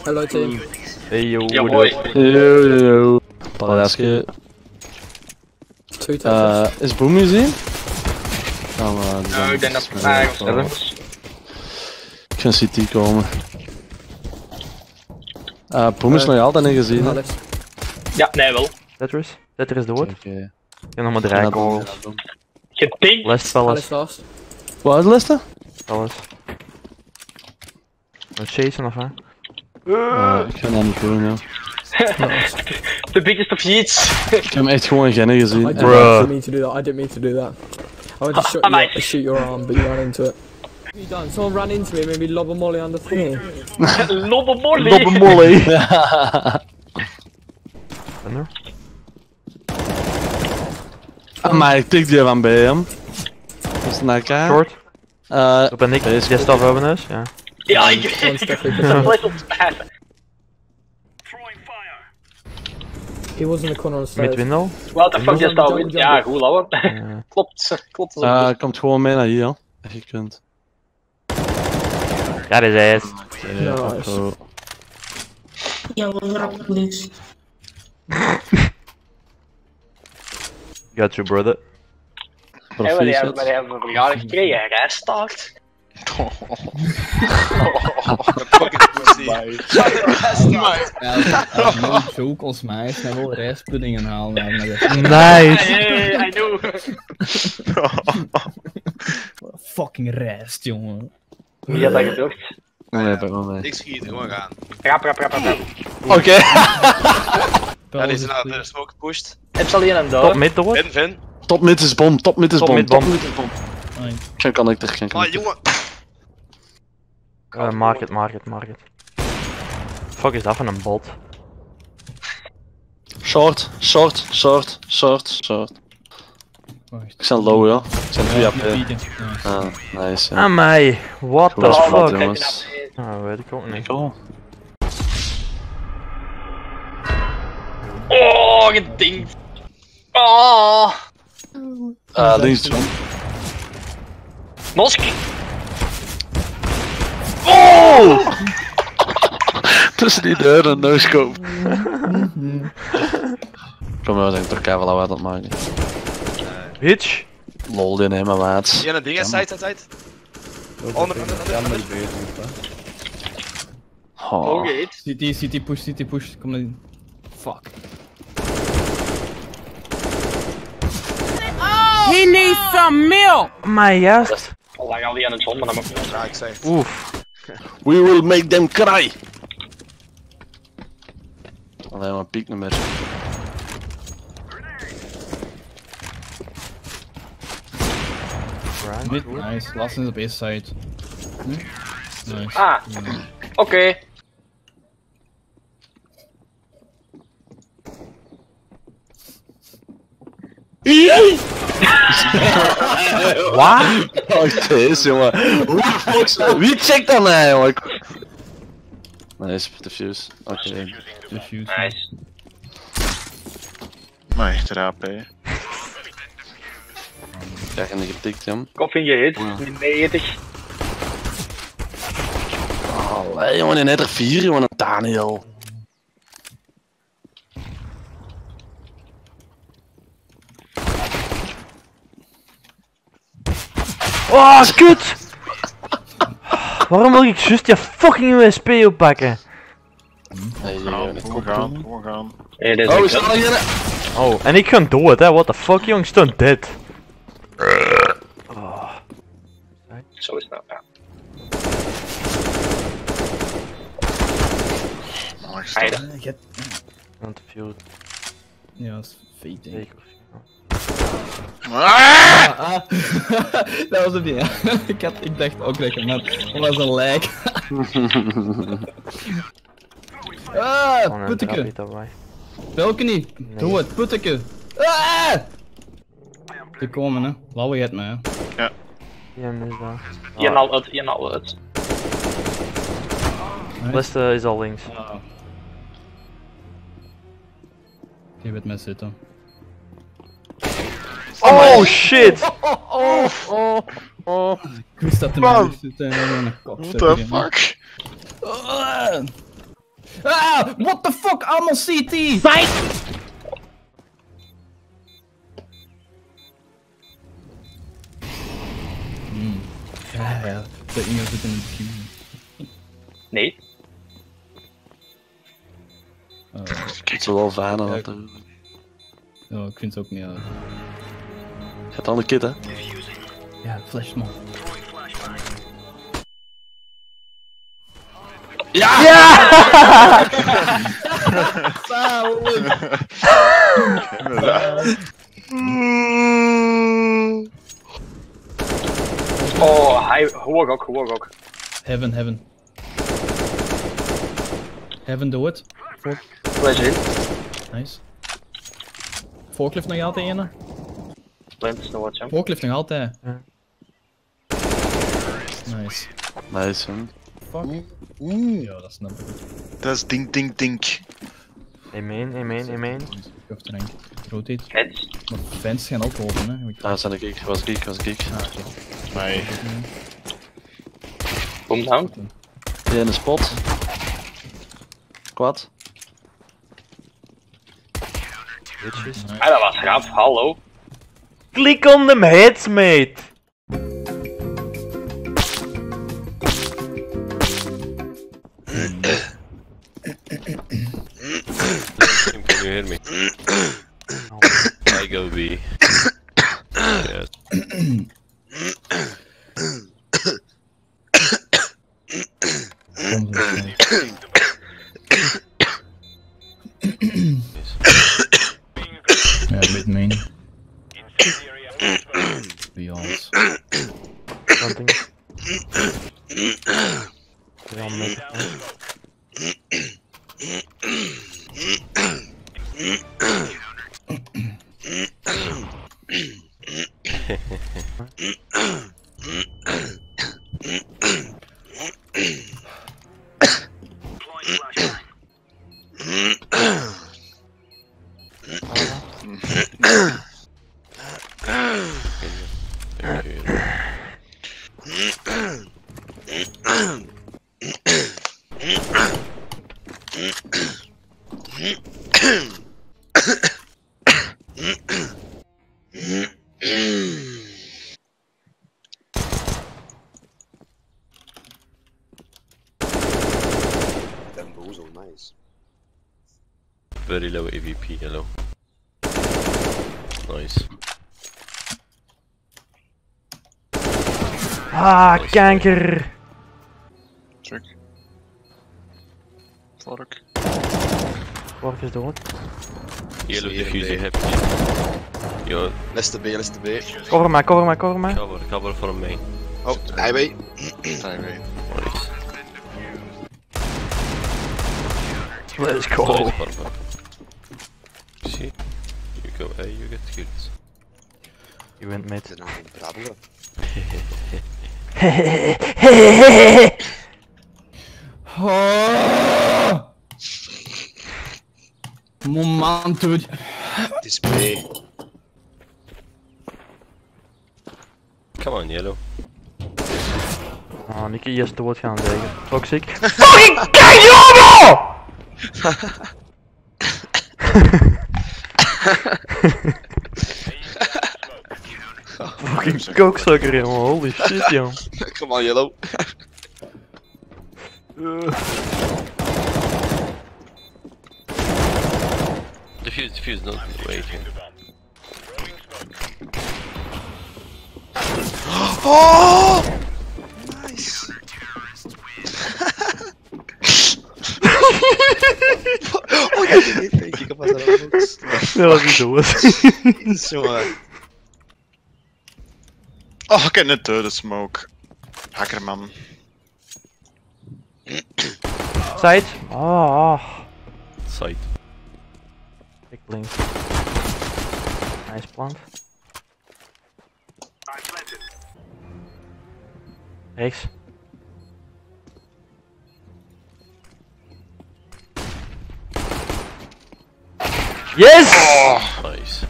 Hello team. Hey yo, Yo boy. Yo. Paradijsje. 2 touches. Is Boom gezien? Nou, ik denk dat het Ik ga CT komen. Boom is nog altijd niet gezien. Hè? Ja, nee wel. Tetris dood. Oké. Ik heb nog maar 3 calls. Gepinkt. Last Alice fellas. last. Wat is de liste? Alles. Een chasen of hè? Ik ga dat niet doen, ja. The biggest of yeets. Ik heb hem echt gewoon geen gezien. I didn't mean to do that. I didn't mean to do that. I went to shoot your arm, but you ran into it. What have you done? Someone ran into me, maybe lob a molly on the thingy. Lobbe molly. Lobbe molly. Ben er? Maar ik tik die van bij hem. Dus naar elkaar. Short. Dat ben ik. Jij staat boven is? Ja. Ja, ik One step heb bigger. fles op te passen. He was in the corner on the stairs. Mid window. What the fuck is dat? Jump. Ja, goed lauwe. Ja. Klopt. Komt gewoon mee naar hier. Als je kunt. Ja, dat is hij. Nice. Oh. Ja, wat erop please. Got you brother. En we hebben een verjaardag gekregen, hij staakt. Zo kost mij snel rijstpuddingen halen. Nice. I know. Fucking rijst, jongen. Wie had dat gezocht? Nee, bij mij. Ik schiet, gewoon gaan. Rap. Oké. Ja, die is naar de smoke gepusht. Heb ze alleen een Top dood? mid dood. Vin. Top mid is bom, top mid is Top bom, mid top bom. mid is bom. Ai. Geen connector, geen Ah, connector. jongen. Market. Fuck is dat van een bot? Short. Wacht. Ik ben low, ja. Ik ben 2 AP. Pieken. Ah, nice, ja. Amai, what the Goed gespeeld, fuck? jongens. Weet ik ook niet. Cool. Oh, gedinkt. Oh. Links John. Mosk. Oh! Tussen die deuren en no-scope. Kom maar, denk ik toch keihard al wat aan het maken. Hitch? Lol, die nemen maat. Hier een ding is, side. Onder. Oh. Oké. City push, kom maar in. Fuck. He needs some milk. Maar juist. Al lang al die aan het zon, maar dan mag ik niet. Ja, ik zeg. Oef. We will make them cry! Alleen maar pieknummer. Mid, nice. Last in the base side. Nice. Ah, oké. Wat? Oh, deze jongen. Hoe de fuck zo? Wie checkt dat nou, jongen? Nice, defuse. Oké. Defuse. Nice. Maar echt raap, hè. Krijg je niet getikt, jam. Koffie gehit. 90. Allee, jongen, in net 4, jongen, Daniel. Oh, kut! Waarom wil ik juist die fucking USP oppakken? Nee, Gewoon gaan. Hey, dit Oh, is is dat hier? Oh, en ik ga dood hè, what the fuck jong, stond dead. Zo is het nou, ja. Heide. Want veel Ja, dat is fake, denk ik. zeker. Dat was het niet, ja. Ik dacht ook lekker, maar dat was een lijk. Putteke. Welke niet? Doe het, putteke. Te komen, hè. Lauwe het me, hè. Ja, is dat. Je nal het. Beste is al links. Je weet met zitten. Oh shit! Ik wist dat de man zit en een kop. What the fuck? Ah, what the fuck? Allemaal CT! Side! Ja. De Inge zit in een queue. Nee. Het is wel fijn aan dat. Ja, ik vind het ook niet uit. Gaat aan de kid, hè? Ja, flashman. Ja! Oh, hij hoor ook. Heaven. Heaven, doe het. Flash in. Nice. Forklift nog altijd ene? Splint is nog wat, jump. Forklift nog altijd. Ja. Nice. Nice, man. Fuck. Ja, dat snap ik. Dat is dink. Amen. Ik hoef te denken. Rotate. Fans. Maar fans gaan ook open, hè. Ah, zijn ik. Was geek. Ah, oké. Nee. Boom down. Die in de spot. Kwad. Ah, dat was grap, hallo. Klik on them heads, mate! Can you hear me? I go B. Yes. Ja, mid main. Beyond. Something. Very low AVP, hello. Nice. Ah, kanker! Check. Vork. Vork is dood. Yellow diffuser heb je. Yo, Leste B. Cover mij. cover from main. Oh, highway. Highway. Nice. Let's go. Nice, Barba. See? You go A, you get kills. Je wint met. Oh! Moment, dude. Het is B. Come on, yellow. Ah, Nicky is dood gaan zeggen. Toxic. Fucking kijk, Fucking cocksucker, jongen. Holy shit, jongen. Come on, yellow. Diffuse, not waiting. Oh! Nice. Oh, ja, ik heb wat aan box. Dat was niet dood. Jongen. Oh, ik heb net de smoke. Hackerman. Side. Ah. Side. Ik blink. Nice plant. Rechts. Yes! Oh, Nice.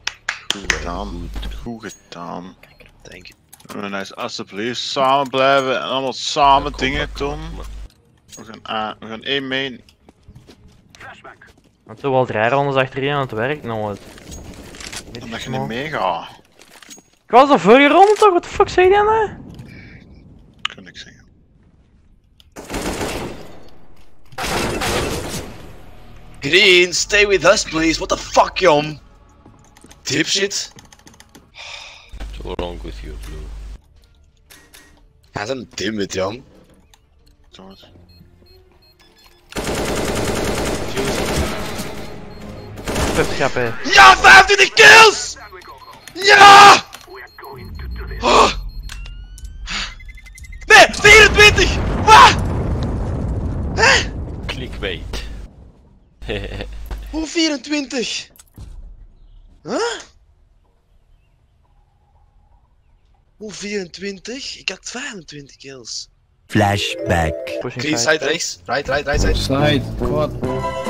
goed gedaan. Denk ik. Nice, alsjeblieft, samen blijven en allemaal samen dingen doen. We gaan één main. Want toen wel 3 rondes achterin aan het werk, nooit. Omdat je niet meegaat. Ik was de vorige ronde toch? Wat de fuck zei je nou? Kan ik zeggen. Green, stay with us please. What the fuck, Jon? Dipshit. What's wrong with you, Blue? Hij is een dimwit, Jan. Zo is. Pupschappen. Ja, 25 kills! Ja! Oh. Nee, 24! Wat? Clickbait. Hoe 24? Huh? Hoe 24? Ik had 25 kills. Flashback. Green side rechts. Right, side. Side, quad.